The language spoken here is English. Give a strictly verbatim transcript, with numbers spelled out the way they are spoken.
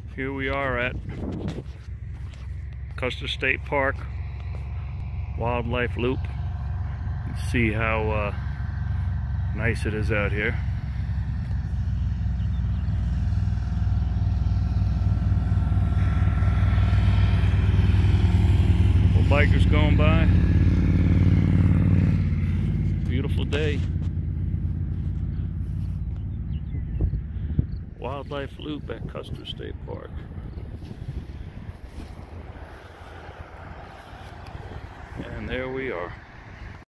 Here we are at Custer State Park Wildlife Loop. Let's see how uh, nice it is out here. Couple bikers going by. Beautiful day. Wildlife Loop at Custer State Park. And there we are.